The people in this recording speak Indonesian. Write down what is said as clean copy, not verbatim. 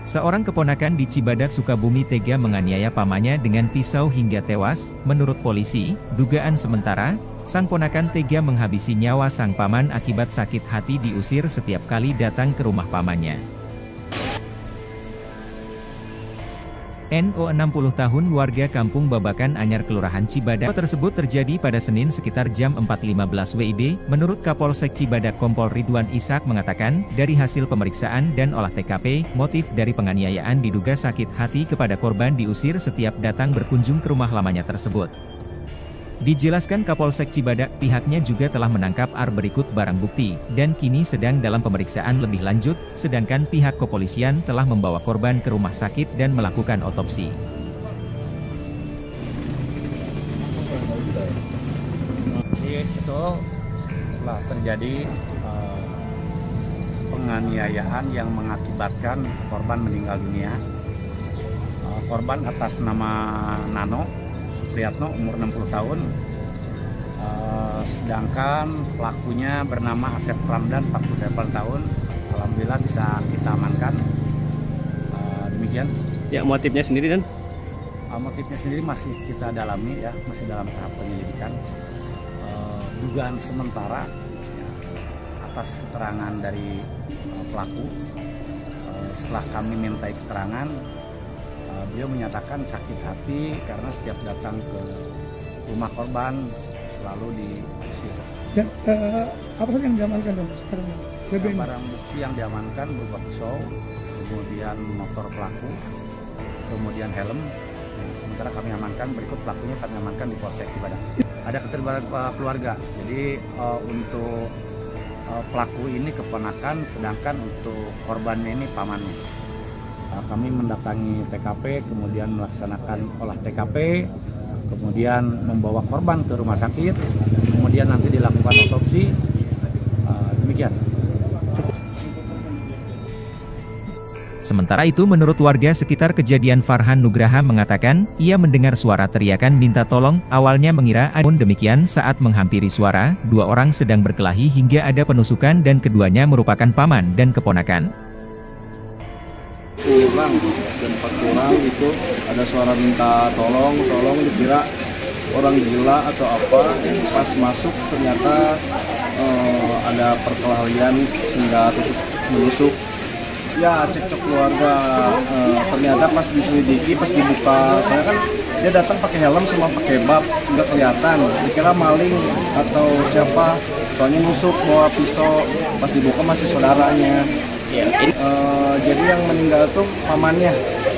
Seorang keponakan di Cibadak, Sukabumi tega menganiaya pamannya dengan pisau hingga tewas. Menurut polisi, dugaan sementara, sang ponakan tega menghabisi nyawa sang paman akibat sakit hati diusir setiap kali datang ke rumah pamannya. NO 60 tahun warga Kampung Babakan Anyar Kelurahan Cibadak tersebut terjadi pada Senin sekitar jam 4.15 WIB. Menurut Kapolsek Cibadak Kompol Ridwan Ishak mengatakan, dari hasil pemeriksaan dan olah TKP, motif dari penganiayaan diduga sakit hati kepada korban diusir setiap datang berkunjung ke rumah lamanya tersebut. Dijelaskan Kapolsek Cibadak, pihaknya juga telah menangkap AR berikut barang bukti, dan kini sedang dalam pemeriksaan lebih lanjut, sedangkan pihak kepolisian telah membawa korban ke rumah sakit dan melakukan otopsi. Itu telah terjadi penganiayaan yang mengakibatkan korban meninggal dunia. Korban atas nama Nano Supriyatno, umur 60 tahun, sedangkan pelakunya bernama Asep Ramdan, 48 tahun. Alhamdulillah bisa kita amankan. Demikian. Ya, motifnya sendiri dan? Motifnya sendiri masih kita dalami ya, masih dalam tahap penyelidikan. Dugaan sementara ya, atas keterangan dari pelaku, setelah kami mintai keterangan, beliau menyatakan sakit hati karena setiap datang ke rumah korban selalu diusir. Dan apa saja yang diamankan dong sekarang? Barang bukti yang diamankan berupa pisau, kemudian motor pelaku, kemudian helm. Sementara kami amankan berikut pelakunya kami amankan di Polsek Cibadak. Ada keterlibatan keluarga. Jadi untuk pelaku ini keponakan, sedangkan untuk korbannya ini pamannya. Kami mendatangi TKP, kemudian melaksanakan olah TKP, kemudian membawa korban ke rumah sakit, kemudian nanti dilakukan otopsi. Demikian. Sementara itu, menurut warga sekitar kejadian, Farhan Nugraha mengatakan, ia mendengar suara teriakan minta tolong, awalnya mengira namun demikian saat menghampiri suara, dua orang sedang berkelahi hingga ada penusukan dan keduanya merupakan paman dan keponakan. Kurang dan 4 orang itu ada suara minta tolong dikira orang gila atau apa. Pas masuk ternyata ada perkelahian hingga menusuk. Ya cekcok keluarga. Ternyata pas diselidiki, pas dibuka, saya kan dia datang pakai helm sama pakai bab, nggak kelihatan. Dikira maling atau siapa. Soalnya nusuk bawa pisau, pas dibuka masih saudaranya. Jadi yang meninggal tuh pamannya.